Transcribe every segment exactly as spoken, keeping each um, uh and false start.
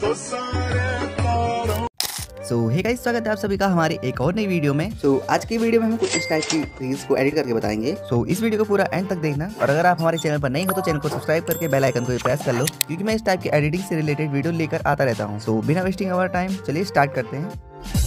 सो hey guys, स्वागत है आप सभी का हमारे एक और नई वीडियो में। सो so, आज की वीडियो में हम कुछ इस टाइप की रील्स को एडिट करके बताएंगे। सो so, इस वीडियो को पूरा एंड तक देखना, और अगर आप हमारे चैनल पर नहीं हो तो चैनल को सब्सक्राइब करके बेल आइकन को प्रेस कर लो, क्योंकि मैं इस टाइप की एडिटिंग से रिलेटेड वीडियो लेकर आता रहता हूँ। सो so, बिना वेस्टिंग आवर टाइम चलिए स्टार्ट करते हैं।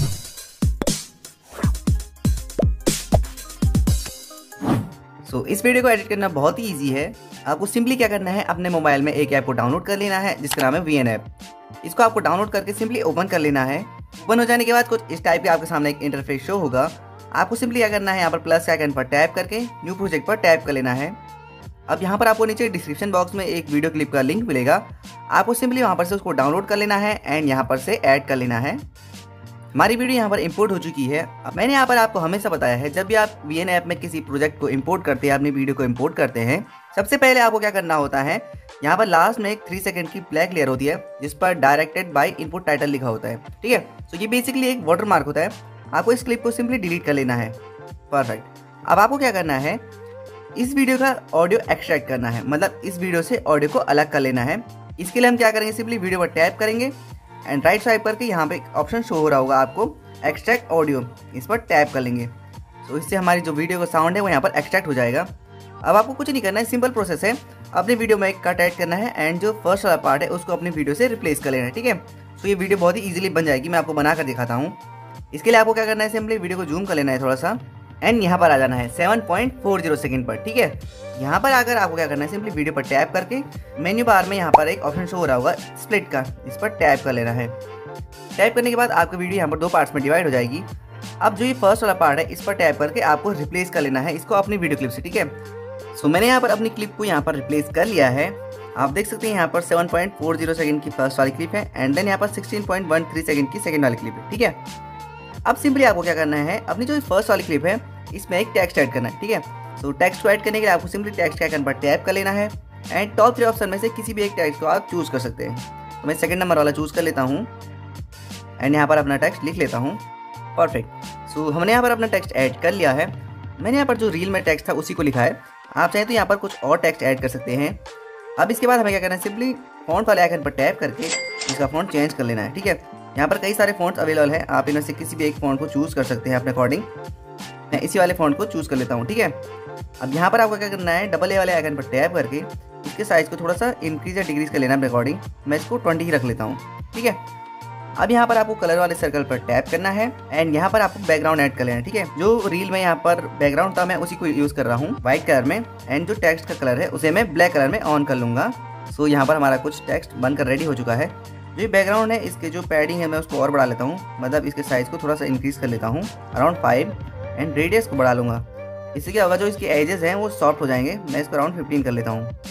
सो so, इस वीडियो को एडिट करना बहुत ही ईजी है। आपको सिंपली क्या करना है, अपने मोबाइल में एक ऐप को डाउनलोड कर लेना है जिसका नाम है वी एन ऐप। इसको आपको डाउनलोड करके सिंपली ओपन कर लेना है। ओपन हो जाने के बाद कुछ इस टाइप के आपके सामने एक इंटरफेस शो होगा। आपको सिंपली क्या करना है, यहाँ पर प्लस के आइकन पर टैप करके न्यू प्रोजेक्ट पर टैप कर लेना है। अब यहाँ पर आपको नीचे डिस्क्रिप्शन बॉक्स में एक वीडियो क्लिप का लिंक मिलेगा। आपको सिंपली वहाँ पर से उसको डाउनलोड कर लेना है एंड यहाँ पर से ऐड कर लेना है। हमारी वीडियो यहाँ पर इंपोर्ट हो चुकी है। अब मैंने यहाँ पर आपको हमेशा बताया है, जब भी आप वी एन ऐप में किसी प्रोजेक्ट को इंपोर्ट करते हैं, अपनी वीडियो को इंपोर्ट करते हैं, सबसे पहले आपको क्या करना होता है, यहाँ पर लास्ट में एक थ्री सेकंड की ब्लैक लेयर होती है जिस पर डायरेक्टेड बाय इनपुट टाइटल लिखा होता है। ठीक है, तो ये बेसिकली एक वाटर मार्क होता है। आपको इस क्लिप को सिंपली डिलीट कर लेना है। परफेक्ट। अब आपको क्या करना है, इस वीडियो का ऑडियो एक्सट्रैक्ट करना है, मतलब इस वीडियो से ऑडियो को अलग कर लेना है। इसके लिए हम क्या करेंगे, सिंपली वीडियो पर टैप करेंगे एंड राइट स्वाइप करके यहाँ पे ऑप्शन शो हो रहा होगा आपको एक्सट्रैक्ट ऑडियो, इस पर टैप कर लेंगे। तो इससे हमारी जो वीडियो का साउंड है वो यहाँ पर एक्सट्रैक्ट हो जाएगा। अब आपको कुछ नहीं करना है, सिंपल प्रोसेस है। अपनी वीडियो में एक कट ऐड करना है एंड जो फर्स्ट वाला पार्ट है उसको अपनी वीडियो से रिप्लेस कर लेना है। ठीक है, तो ये वीडियो बहुत ही इजीली बन जाएगी। मैं आपको बनाकर दिखाता हूँ। इसके लिए आपको क्या करना है, सिंपली वीडियो को जूम कर लेना है थोड़ा सा एंड यहाँ पर आ जाना है seven point four zero second पर। ठीक है, यहाँ पर आकर आपको क्या करना है, सिंपली वीडियो पर टैप करके मेन्यू बार में यहाँ पर एक ऑप्शन शो हो रहा होगा स्प्लिट का, इस पर टैप कर लेना है। टैप करने के बाद आपकी वीडियो यहाँ पर दो पार्ट्स में डिवाइड हो जाएगी। अब जो ये फर्स्ट वाला पार्ट है इस पर टैप करके आपको रिप्लेस कर लेना है इसको अपनी वीडियो क्लिप से। ठीक है, सो मैंने यहाँ पर अपनी क्लिप को यहाँ पर रिप्लेस कर लिया है। आप देख सकते हैं यहाँ पर seven point four zero second की फर्स्ट वाली क्लिप है एंड देन यहाँ पर sixteen point one three second की सेकंड वाली क्लिप है। ठीक है, अब सिंपली आपको क्या करना है, अपनी जो फर्स्ट वाली क्लिप है इसमें एक टेक्स्ट ऐड करना है। ठीक है, तो टेक्स्ट को ऐड करने के लिए आपको सिंपली टेक्स्ट के आइकन पर टैप कर लेना है एंड टॉप थ्री ऑप्शन में से किसी भी एक टेक्स्ट को आप चूज कर सकते हैं। तो मैं सेकंड नंबर वाला चूज कर लेता हूँ एंड यहाँ पर अपना टेक्स्ट लिख लेता हूँ। परफेक्ट। सो हमने यहाँ पर अपना टेक्स्ट ऐड कर लिया है। मैंने यहाँ पर जो रील में टेक्स्ट था उसी को लिखा है। आप चाहें तो यहाँ पर कुछ और टेक्स्ट ऐड कर सकते हैं। अब इसके बाद हमें क्या करना है, सिंपली फॉन्ट वाले आइकन पर टैप करके इसका फॉन्ट चेंज कर लेना है। ठीक है, यहाँ पर कई सारे फॉन्ट्स अवेलेबल हैं, आप इनमें से किसी भी एक फॉन्ट को चूज कर सकते हैं अपने अकॉर्डिंग। मैं इसी वाले फॉन्ट को चूज कर लेता हूँ। ठीक है, अब यहाँ पर आपको क्या करना है, डबल ए वाले आइकन पर टैप करके इसके साइज को थोड़ा सा इंक्रीज या डिक्रीज कर लेना है अपने अकॉर्डिंग। मैं इसको ट्वेंटी ही रख लेता हूँ। ठीक है, अब यहाँ पर आपको कलर वाले सर्कल पर टैप करना है एंड यहाँ पर आपको बैकग्राउंड ऐड कर लेना है। ठीक है, जो रील में यहाँ पर बैकग्राउंड था मैं उसी को यूज कर रहा हूँ व्हाइट कलर में एंड जो टेक्स्ट का कलर है उसे मैं ब्लैक कलर में ऑन कर लूंगा। सो यहाँ पर हमारा कुछ टेक्स्ट बनकर रेडी हो चुका है। जो बैकग्राउंड है इसके जो पैडिंग है मैं उसको और बढ़ा लेता हूँ, मतलब इसके साइज को थोड़ा सा इंक्रीज कर लेता हूँ अराउंड फाइव एंड रेडियस को बढ़ा लूंगा। इससे क्या होगा, जो इसके एजेस हैं वो सॉफ्ट हो जाएंगे। मैं इसको अराउंड फिफ्टीन कर लेता हूँ।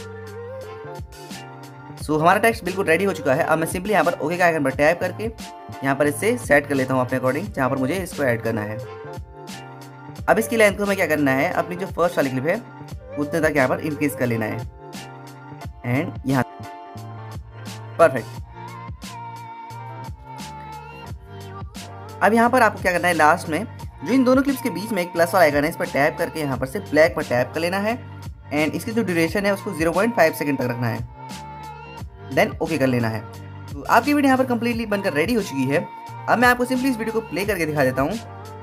सो so, हमारा टेक्स्ट बिल्कुल रेडी हो चुका है। अब मैं सिंपली यहाँ पर ओके का आइकन पर टैप करके यहाँ पर इससे सेट कर लेता हूँ अपने अकॉर्डिंग, जहाँ पर मुझे इसको ऐड करना है। अब इसकी लेंथ को हमें क्या करना है, अपनी जो फर्स्ट वाली क्लिप है उतने तक यहाँ पर इंक्रीज कर लेना है एंड यहाँ। परफेक्ट। अब यहाँ पर आपको क्या करना है, लास्ट में जो इन दोनों क्लिप्स के बीच में एक प्लस वाला आइकन है इस पर टैप करके यहाँ पर से ब्लैक पर टैप कर लेना है एंड इसकी जो ड्यूरेशन है उसको जीरो पॉइंट फाइव सेकंड तक रखना है, देन ओके कर लेना है। तो आपकी वीडियो यहाँ पर कंप्लीटली बनकर रेडी हो चुकी है। अब मैं आपको सिंपली इस वीडियो को प्ले करके दिखा देता हूँ।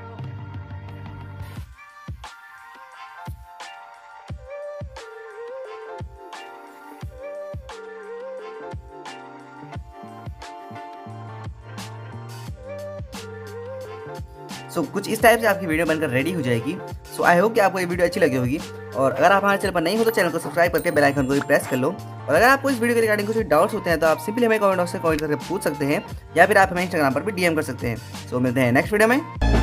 सो so, कुछ इस टाइप से आपकी वीडियो बनकर रेडी हो जाएगी। सो आई होप कि आपको ये वीडियो अच्छी लगी होगी, और अगर आप हमारे चैनल पर नहीं हो तो चैनल को सब्सक्राइब करके बेल आइकन को भी प्रेस कर लो। और अगर आपको इस वीडियो के रिगार्डिंग कुछ डाउट्स होते हैं तो आप सिंपली हमें कमेंट बॉक्स में कमेंट करके पूछ सकते हैं, या फिर आप हमें इंस्टाग्राम पर भी डीएम कर सकते हैं। सो so, मिलते हैं नेक्स्ट वीडियो में।